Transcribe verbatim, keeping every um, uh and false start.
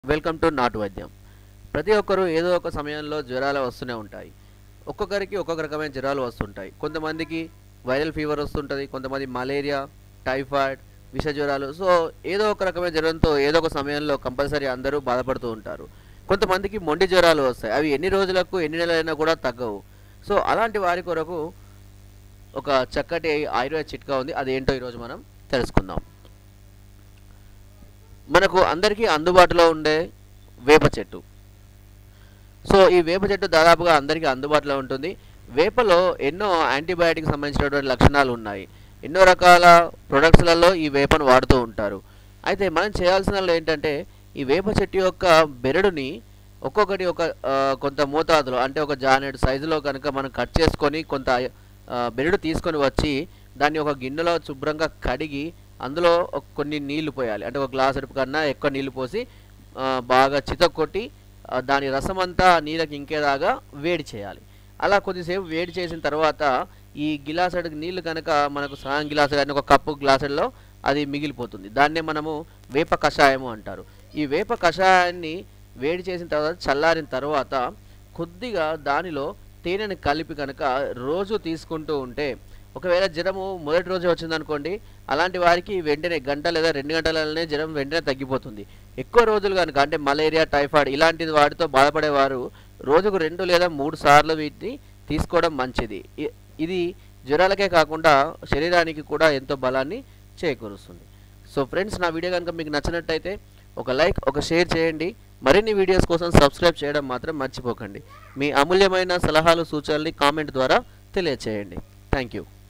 Welcome to నాటు వైద్యం. ప్రతి ఒక్కరూ ఏదో ఒక సమయంలో జ్వరాలు వస్తూనే ఉంటాయి. ఒక్కొక్కరికి ఒక్కొక్క రకమైన జ్వరాలు వస్తుంటాయి. కొంతమందికి వైరల్ ఫీవర్ వస్తుంటుంది, కొంతమంది మలేరియా, టైఫాయిడ్, విష జ్వరాలు. సో ఏదో ఒక రకమైన జ్వరంతో ఏదో ఒక సమయంలో కంపల్సరీ అందరూ బాధపడుతూ ఉంటారు. కొంతమందికి మొండి జ్వరాలు వస్తాయి, అవి ఎన్ని రోజులకు ఎన్ని నెలలైనా కూడా తగ్గవు. సో అలాంటి వారి కొరకు ఒక చక్కటి ఆయుర్వేద చిట్కా ఉంది, అదేంటో ఈరోజు మనం తెలుసుకుందాం. మనకు అందరికీ అందుబాటులో ఉండే వేప చెట్టు. సో ఈ వేప చెట్టు దాదాపుగా అందరికీ అందుబాటులో ఉంటుంది. వేపలో ఎన్నో యాంటీబయాటిక్ సంబంధించినటువంటి లక్షణాలు ఉన్నాయి. ఎన్నో రకాల ప్రొడక్ట్స్లలో ఈ వేపను వాడుతూ ఉంటారు. అయితే మనం చేయాల్సిన ఏంటంటే ఈ వేప చెట్టు యొక్క బెరడుని ఒక్కొక్కటి ఒక కొంత మోతాదులో, అంటే ఒక జానెడ్ సైజులో కనుక మనం కట్ చేసుకొని కొంత బెరడు తీసుకొని వచ్చి దాన్ని ఒక గిన్నెలో శుభ్రంగా కడిగి అందులో కొన్ని నీళ్లు పోయాలి. అంటే ఒక గ్లాస్ అడుపు కన్నా ఎక్కువ నీళ్లు పోసి బాగా చితక్కొట్టి దాని రసం అంతా నీళ్ళకి ఇంకేదాగా వేడి చేయాలి. అలా కొద్దిసేపు వేడి చేసిన తర్వాత ఈ గిలాసెడు నీళ్లు కనుక మనకు సగం గిలాసెడు అని ఒక కప్పు గ్లాసెడ్లో అది మిగిలిపోతుంది. దాన్నే మనము వేప కషాయము అంటారు. ఈ వేప కషాయాన్ని వేడి చేసిన తర్వాత చల్లారిన తర్వాత కొద్దిగా దానిలో తేనెని కలిపి కనుక రోజు తీసుకుంటూ ఉంటే, ఒకవేళ జ్వరము మొదటి రోజు వచ్చిందనుకోండి, అలాంటి వారికి వెంటనే గంట లేదా రెండు గంటలనే జ్వరం వెంటనే తగ్గిపోతుంది. ఎక్కువ రోజులు కనుక అంటే మలేరియా, టైఫాయిడ్ ఇలాంటి వాటితో బాధపడేవారు రోజుకు రెండు లేదా మూడు సార్లు వీటిని తీసుకోవడం మంచిది. ఇది జ్వరాలకే కాకుండా శరీరానికి కూడా ఎంతో బలాన్ని చేకూరుస్తుంది. సో ఫ్రెండ్స్, నా వీడియో కనుక మీకు నచ్చినట్టయితే ఒక లైక్, ఒక షేర్ చేయండి. మరిన్ని వీడియోస్ కోసం సబ్స్క్రైబ్ చేయడం మాత్రం మర్చిపోకండి. మీ అమూల్యమైన సలహాలు, సూచనల్ని కామెంట్ ద్వారా తెలియచేయండి. Thank you.